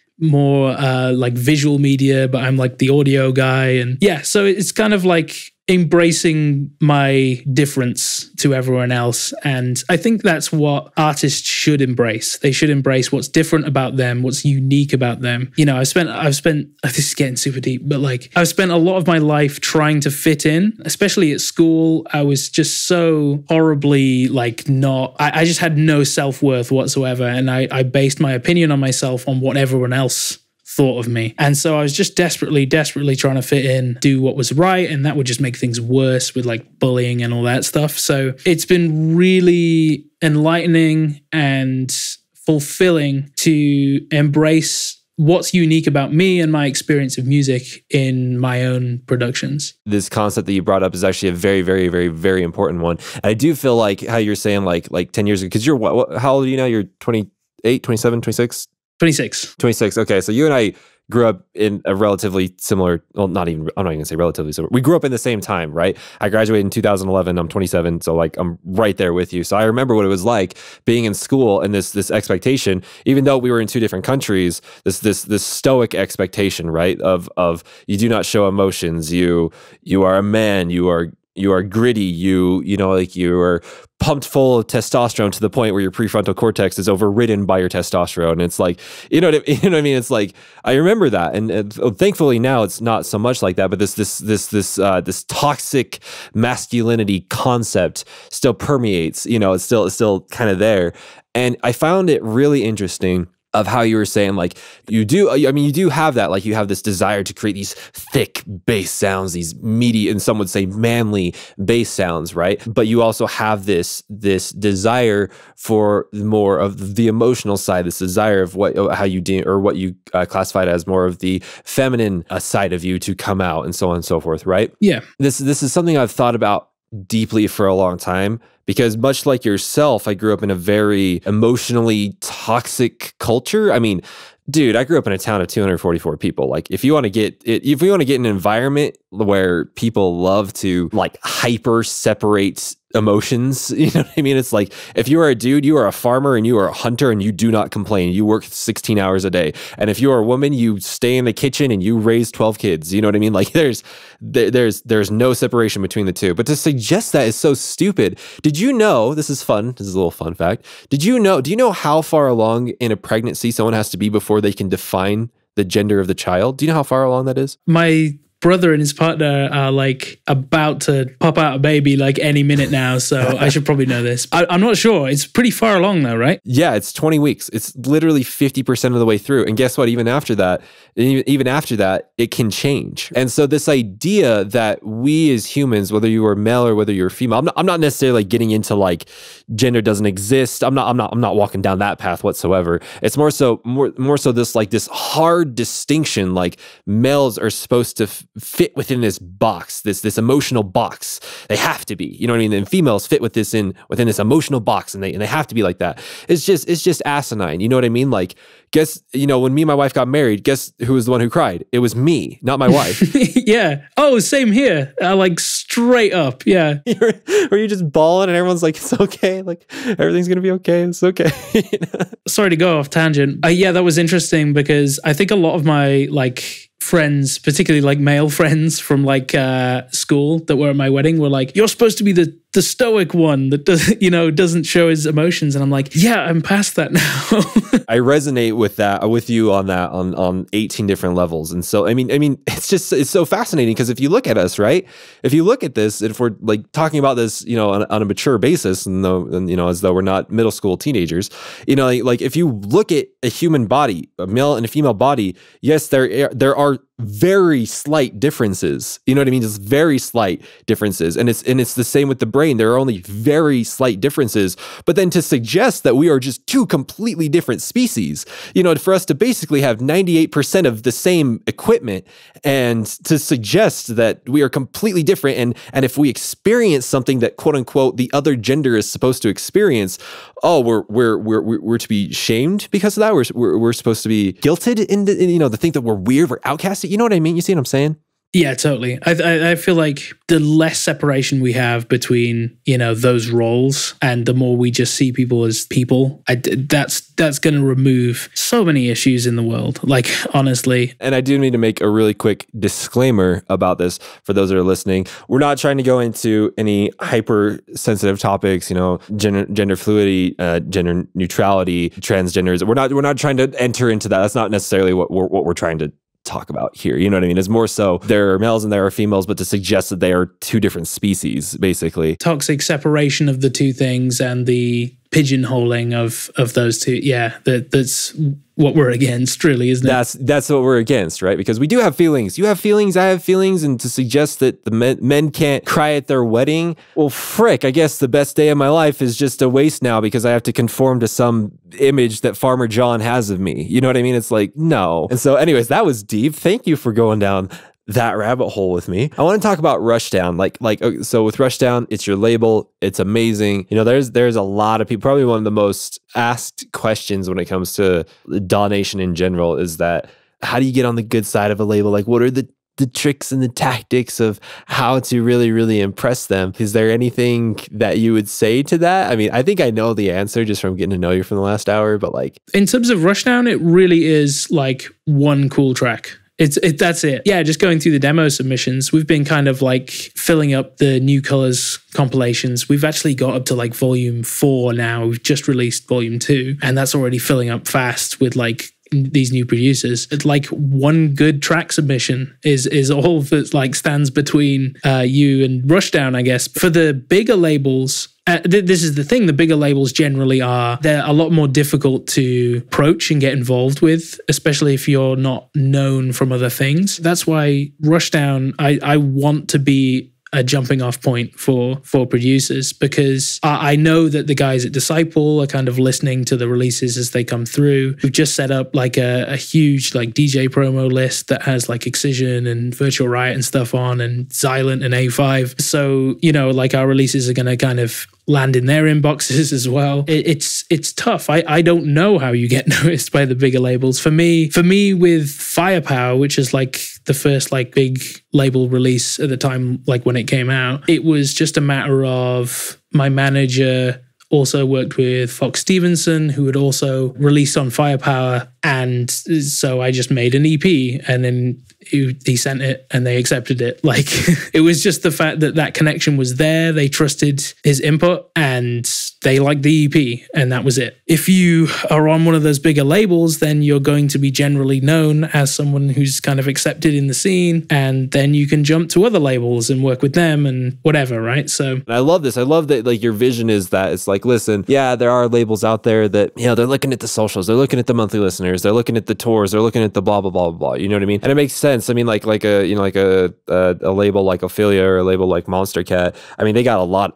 more like visual media, but I'm like the audio guy. And yeah, so it's kind of like embracing my difference to everyone else. And I think that's what artists should embrace. They should embrace what's different about them, what's unique about them. I've spent this is getting super deep, but like I've spent a lot of my life trying to fit in, especially at school. I was just so horribly like I just had no self-worth whatsoever. And I based my opinion on myself on what everyone else thought of me. And so I was just desperately trying to fit in, do what was right. And that would just make things worse with like bullying and all that stuff. So it's been really enlightening and fulfilling to embrace what's unique about me and my experience of music in my own productions. This concept that you brought up is actually a very, very, very, very important one. And I do feel like how you're saying like 10 years ago, because you're how old are you now? You're 28, 27, 26? 26. 26. Okay. So you and I grew up in a relatively similar, well, I'm not even going to say relatively similar. We grew up in the same time, right? I graduated in 2011. I'm 27. So like, I'm right there with you. So I remember what it was like being in school and this expectation, even though we were in two different countries, this stoic expectation, right? Of you do not show emotions. You are a man. You are gritty. You are pumped full of testosterone to the point where your prefrontal cortex is overridden by your testosterone. And it's like, you know what I mean? It's like, I remember that. And thankfully now it's not so much like that, but this toxic masculinity concept still permeates, it's still kind of there. And I found it really interesting of how you were saying, like, you do have that, like, you have this desire to create these thick bass sounds, these meaty, and some would say manly bass sounds, right? But you also have this desire for more of the emotional side, this desire of what you classified as more of the feminine side of you to come out, and so on and so forth, right? Yeah. This is something I've thought about deeply for a long time, because much like yourself, I grew up in a very emotionally toxic culture. I mean, dude, I grew up in a town of 244 people. Like, if you want to get an environment where people love to like hyper separate emotions, you know what I mean? It's like, if you are a dude, you are a farmer and you are a hunter and you do not complain. You work 16 hours a day. And if you are a woman, you stay in the kitchen and you raise 12 kids. You know what I mean? Like, there's no separation between the two. But to suggest that is so stupid. Did you know, this is fun, this is a little fun fact. Do you know how far along in a pregnancy someone has to be before they can define the gender of the child? Do you know how far along that is? My brother and his partner are like about to pop out a baby like any minute now, so I should probably know this. I'm not sure. It's pretty far along though, right? Yeah, it's 20 weeks. It's literally 50% of the way through. And guess what? Even after that, it can change. And so this idea that we as humans, whether you are male or whether you're female, I'm not necessarily like getting into like gender doesn't exist. I'm not walking down that path whatsoever. It's more so this hard distinction, like males are supposed to fit within this box, this emotional box. They have to be, you know what I mean? And females fit within this emotional box, and they have to be like that. It's just asinine. You know what I mean? Like, guess, when me and my wife got married, guess who was the one who cried? It was me, not my wife. Yeah. Oh, same here. Like straight up. Yeah. Were you just bawling and everyone's like, it's okay. Like, everything's going to be okay. It's okay. Sorry to go off tangent. Yeah, that was interesting because I think a lot of my like friends, particularly like male friends from like school that were at my wedding, were like, you're supposed to be the the stoic one that doesn't show his emotions. And I'm like, yeah, I'm past that now. I resonate with you on that on 18 different levels. And so I mean it's so fascinating, because if you look at us, right? If you look at this, if we're like talking about this, on a mature basis, and as though we're not middle school teenagers, like if you look at a human body, a male and a female body, yes, there are very slight differences. You know what I mean? Just very slight differences. And it's the same with the brain. There are only very slight differences. But then to suggest that we are just two completely different species, for us to basically have 98% of the same equipment, and to suggest that we are completely different, and if we experience something that quote unquote the other gender is supposed to experience, we're to be shamed because of that. We're supposed to be guilted to think that we're weird, we're outcasted. You know what I mean? You see what I'm saying? Yeah, totally. I feel like the less separation we have between, those roles, and the more we just see people as people, that's going to remove so many issues in the world, like, honestly. And I do need to make a really quick disclaimer about this for those that are listening. We're not trying to go into any hypersensitive topics, gender fluidity, gender neutrality, transgenders. We're not trying to enter into that. That's not necessarily what we're trying to talk about here. You know what I mean? It's more so there are males and there are females, but to suggest that they are two different species, basically. Toxic separation of the two things and the pigeonholing of those two. Yeah, that's what we're against, really, isn't it? That's what we're against, right? Because we do have feelings. You have feelings, I have feelings, and to suggest that the men can't cry at their wedding, well, frick, I guess the best day of my life is just a waste now because I have to conform to some image that Farmer John has of me. You know what I mean? It's like, no. And so anyways, that was deep. Thank you for going down that rabbit hole with me. I want to talk about Rushdown. So with Rushdown, it's your label. It's amazing. There's a lot of people, probably one of the most asked questions when it comes to DAW Nation in general is that, how do you get on the good side of a label? Like, what are the tricks and the tactics of how to really, really impress them? Is there anything that you would say to that? I mean, I think I know the answer just from getting to know you from the last hour, but like, in terms of Rushdown, it really is like one cool track. That's it. Yeah, just going through the demo submissions, we've been kind of like filling up the New Colors compilations. We've actually got up to like volume 4 now. We've just released volume 2, and that's already filling up fast with like these new producers. It's like one good track submission is all that like stands between you and Rushdown, I guess. For the bigger labels, this is the thing, the bigger labels generally they're a lot more difficult to approach and get involved with, especially if you're not known from other things. That's why Rushdown, I want to be a jumping off point for producers, because I know that the guys at Disciple are kind of listening to the releases as they come through. We've just set up like a huge like DJ promo list that has like Excision and Virtual Riot and stuff on, and Xylent and A5. So, like our releases are going to kind of land in their inboxes as well. It's tough. I don't know how you get noticed by the bigger labels. For me with Firepower, which is like the first like big label release at the time, like when it came out, it was just a matter of my manager also worked with Fox Stevenson, who had also released on Firepower. And so I just made an EP, and then he sent it and they accepted it. Like, it was just the fact that connection was there. They trusted his input and they liked the EP, and that was it. If you are on one of those bigger labels, then you're going to be generally known as someone who's kind of accepted in the scene, and then you can jump to other labels and work with them and whatever, right? So and I love this. I love that like your vision is that it's like, listen, yeah, there are labels out there that, they're looking at the socials, they're looking at the monthly listeners, they're looking at the tours, they're looking at the blah blah blah blah. You know what I mean? And it makes sense. I mean, like a label like Ophelia or a label like Monster Cat. I mean, they got a lot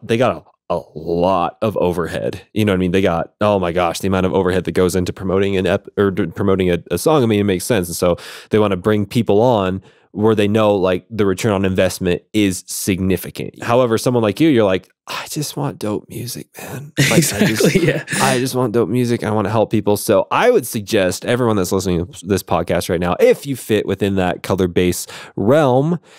of overhead. You know what I mean? They got, oh my gosh, the amount of overhead that goes into promoting promoting a song. I mean, it makes sense. And so they want to bring people on where they know like the return on investment is significant. However, someone like you're like, I just want dope music, man. Like, exactly. I just want dope music. I want to help people. So I would suggest everyone that's listening to this podcast right now, if you fit within that color bass realm,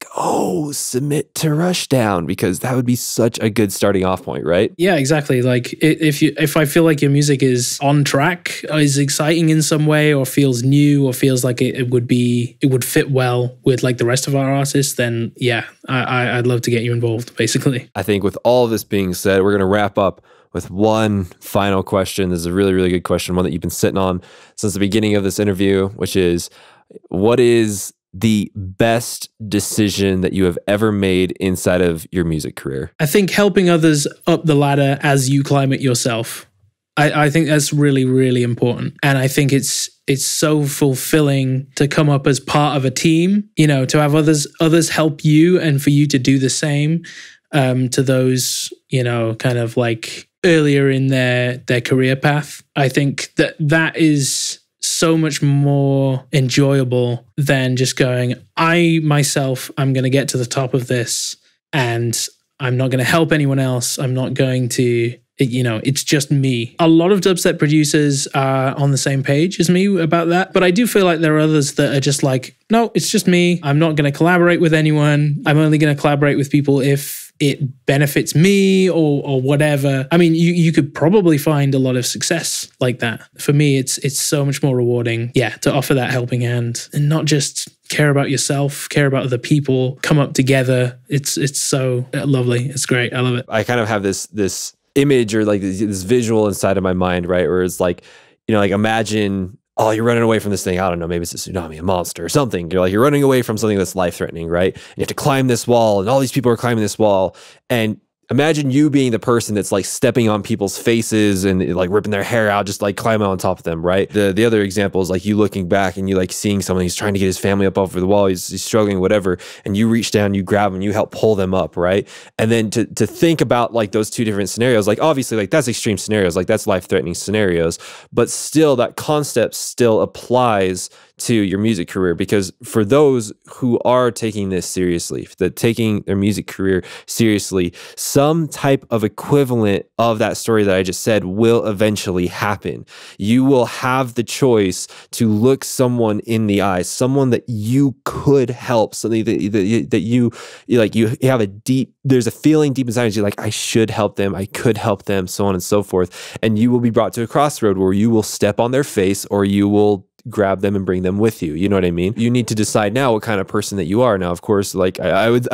go submit to Rushdown, because that would be such a good starting off point, right? Yeah, exactly. Like if I feel like your music is on track, is exciting in some way, or feels new, or feels like it would fit well with like the rest of our artists, then yeah, I'd love to get you involved, basically. I think with all this being said, we're going to wrap up with one final question. This is a really, really good question, one that you've been sitting on since the beginning of this interview, which is, what is the best decision that you have ever made inside of your music career? I think helping others up the ladder as you climb it yourself. I think that's really, really important. And I think it's so fulfilling to come up as part of a team, you know, to have others help you and for you to do the same to those, you know, kind of like earlier in their career path. I think that is so much more enjoyable than just going, I'm going to get to the top of this and I'm not going to help anyone else. I'm not going to, you know, it's just me. A lot of dubstep producers are on the same page as me about that, but I do feel like there are others that are just like, no, it's just me. I'm not going to collaborate with anyone. I'm only going to collaborate with people if it benefits me or whatever. I mean, you could probably find a lot of success like that. For me, it's so much more rewarding, yeah, to offer that helping hand and not just care about yourself, care about other people, come up together. It's so lovely. It's great. I love it. I kind of have this image or like this visual inside of my mind, right? Where it's like, you know, like imagine, oh, you're running away from this thing. I don't know, maybe it's a tsunami, a monster or something. You're running away from something that's life-threatening, right? And you have to climb this wall and all these people are climbing this wall. And imagine you being the person that's like stepping on people's faces and like ripping their hair out, just like climbing on top of them, right? The other example is like you looking back and you like seeing someone, he's trying to get his family up over the wall, he's struggling, whatever, and you reach down, you grab them, you help pull them up, right? And then to think about like those two different scenarios, like obviously like that's extreme scenarios, like that's life-threatening scenarios, but still that concept still applies to your music career, because for those who are taking this seriously, that taking their music career seriously, some type of equivalent of that story that I just said will eventually happen. You will have the choice to look someone in the eyes, someone that you could help, something that you like, you have there's a feeling deep inside you like, I should help them, I could help them, so on and so forth. And you will be brought to a crossroad where you will step on their face or you will grab them and bring them with you. You know what I mean? You need to decide now what kind of person that you are. Now, of course, like I would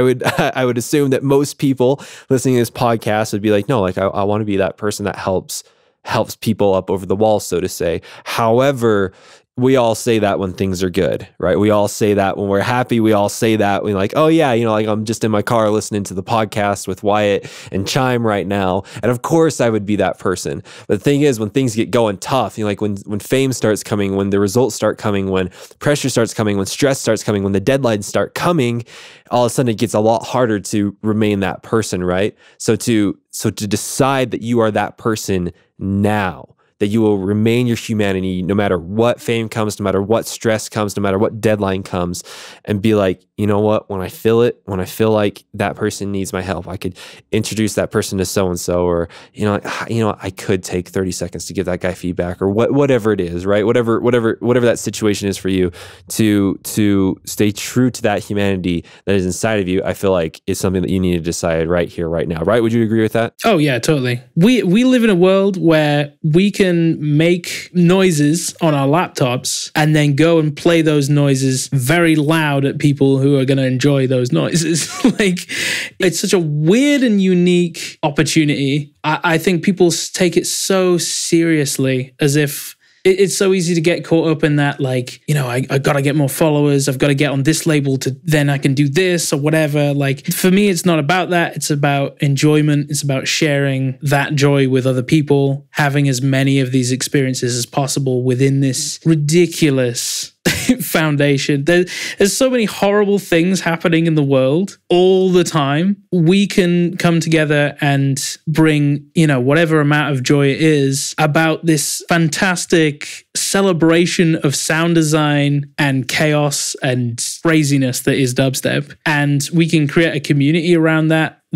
assume that most people listening to this podcast would be like, no, like I want to be that person that helps people up over the wall, so to say. However, we all say that when things are good, right? We all say that when we're happy. We all say that when like, oh yeah, you know, like I'm just in my car listening to the podcast with Wyatt and Chime right now. And of course I would be that person. But the thing is, when things get going tough, you know, like when fame starts coming, when the results start coming, when pressure starts coming, when stress starts coming, when the deadlines start coming, all of a sudden it gets a lot harder to remain that person, right? So to decide that you are that person now, that you will remain your humanity no matter what fame comes, no matter what stress comes, no matter what deadline comes, and be like, you know what, when I feel like that person needs my help, I could introduce that person to so-and-so, or, I could take 30 seconds to give that guy feedback, or whatever it is, right? Whatever that situation is for you, to stay true to that humanity that is inside of you, I feel like is something that you need to decide right here, right now, right? Would you agree with that? Oh yeah, totally. We live in a world where we can make noises on our laptops and then go and play those noises very loud at people who are going to enjoy those noises. Like, it's such a weird and unique opportunity. I think people take it so seriously, as if it's so easy to get caught up in that, like, I got to get more followers. I've got to get on this label to then I can do this or whatever. Like, for me, it's not about that. It's about enjoyment. It's about sharing that joy with other people, having as many of these experiences as possible within this ridiculous foundation. There's so many horrible things happening in the world all the time. We can come together and bring, whatever amount of joy it is about this fantastic celebration of sound design and chaos and craziness that is dubstep. And we can create a community around that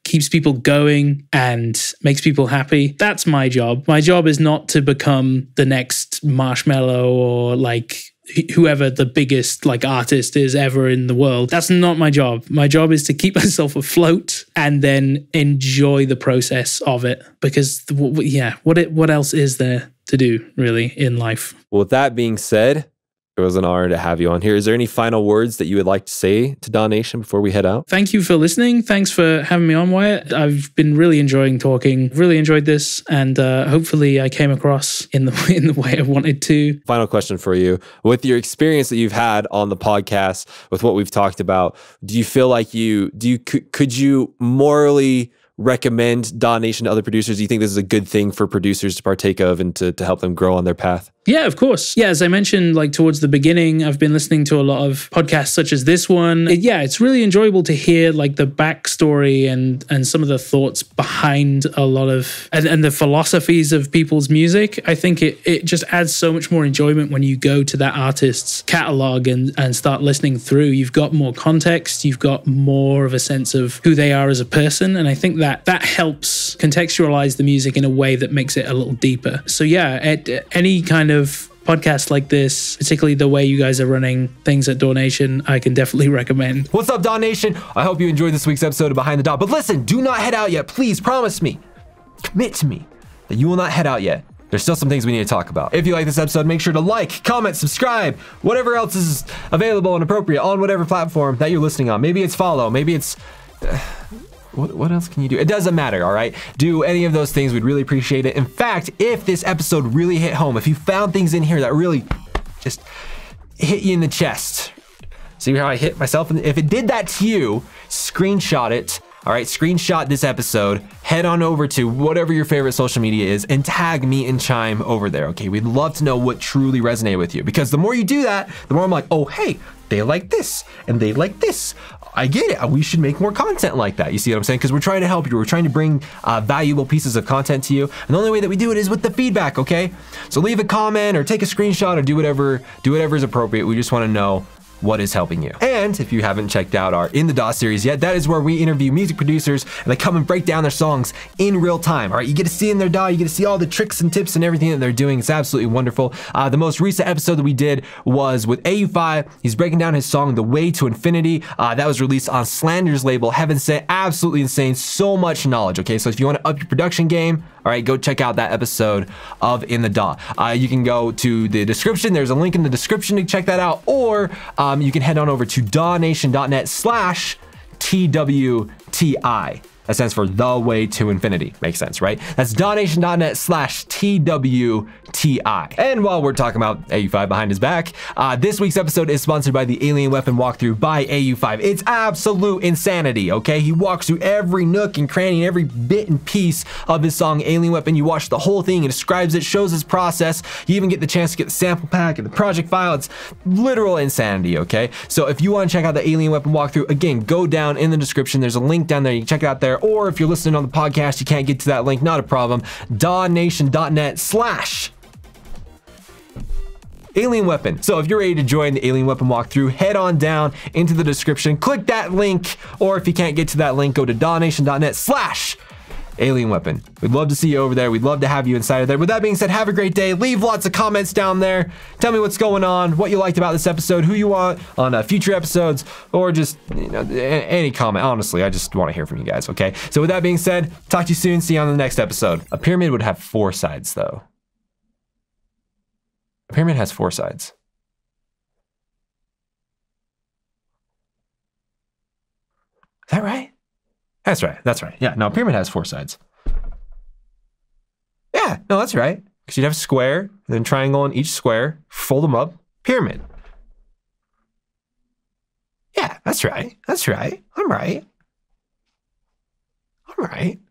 keeps people going and makes people happy. That's my job. My job is not to become the next Marshmello or like whoever the biggest like artist is ever in the world. That's not my job. My job is to keep myself afloat and then enjoy the process of it, because what else is there to do really in life? Well, with that being said, it was an honor to have you on here. Is there any final words that you would like to say to Daw Nation before we head out? Thank you for listening. Thanks for having me on, Wyatt. I've been really enjoying talking. Really enjoyed this, and hopefully I came across in the way I wanted to. Final question for you. With your experience that you've had on the podcast, with what we've talked about, do you feel like could you morally recommend Daw Nation to other producers? Do you think this is a good thing for producers to partake of and to help them grow on their path? Yeah, of course. Yeah, as I mentioned, like towards the beginning, I've been listening to a lot of podcasts such as this one. It's really enjoyable to hear like the backstory and some of the thoughts behind a lot of and the philosophies of people's music. I think it just adds so much more enjoyment when you go to that artist's catalog and start listening through. You've got more context, you've got more of a sense of who they are as a person, and I think that helps contextualize the music in a way that makes it a little deeper. So yeah, at any kind of podcast like this, particularly the way you guys are running things at Daw Nation, I can definitely recommend. What's up, Daw Nation? I hope you enjoyed this week's episode of Behind the Daw. But listen, do not head out yet. Please promise me, commit to me that you will not head out yet. There's still some things we need to talk about. If you like this episode, make sure to like, comment, subscribe, whatever else is available and appropriate on whatever platform that you're listening on. Maybe it's follow, maybe it's... What else can you do? It doesn't matter, all right? Do any of those things. We'd really appreciate it. In fact, if this episode really hit home, if you found things in here that really just hit you in the chest, see how I hit myself? If it did that to you, screenshot it. All right, screenshot this episode, head on over to whatever your favorite social media is and tag me and Chime over there, okay? We'd love to know what truly resonated with you, because the more you do that, the more I'm like, oh, hey, they like this and they like this. I get it. We should make more content like that. You see what I'm saying? Because we're trying to help you. We're trying to bring valuable pieces of content to you. And the only way that we do it is with the feedback, okay? So leave a comment or take a screenshot or do whatever is appropriate. We just want to know what is helping you. And if you haven't checked out our In the Daw series yet, that is where we interview music producers and they come and break down their songs in real time. All right, you get to see in their Daw, you get to see all the tricks and tips and everything that they're doing. It's absolutely wonderful. The most recent episode that we did was with AU5. He's breaking down his song The Way to Infinity. That was released on Slander's label, Heaven Sent. Absolutely insane. So much knowledge, okay? So if you want to up your production game, all right, go check out that episode of In the Daw. You can go to the description. There's a link in the description to check that out, or you can head on over to dawnation.net/TWTI. That stands for The Way to Infinity. Makes sense, right? That's dawnation.net/TWTI. And while we're talking about AU5 behind his back, this week's episode is sponsored by the Alien Weapon Walkthrough by AU5. It's absolute insanity, okay? He walks through every nook and cranny, every bit and piece of his song Alien Weapon. You watch the whole thing, he describes it, shows his process. You even get the chance to get the sample pack and the project file. It's literal insanity, okay? So if you want to check out the Alien Weapon Walkthrough, again, go down in the description. There's a link down there. You can check it out there. Or if you're listening on the podcast, you can't get to that link, not a problem. dawnation.net/Alien Weapon. So if you're ready to join the Alien Weapon Walkthrough, head on down into the description, click that link, or if you can't get to that link, go to dawnation.net/Alien Weapon. We'd love to see you over there. We'd love to have you inside of there. With that being said, have a great day. Leave lots of comments down there. Tell me what's going on, what you liked about this episode, who you want on future episodes, or just any comment. Honestly, I just want to hear from you guys, okay? So with that being said, talk to you soon. See you on the next episode. A pyramid would have 4 sides, though. A pyramid has 4 sides. Is that right? That's right. That's right. Yeah, no, a pyramid has 4 sides. Yeah, no, that's right. Because you'd have a square, and then triangle on each square, fold them up, pyramid. Yeah, that's right. That's right. I'm right. I'm right.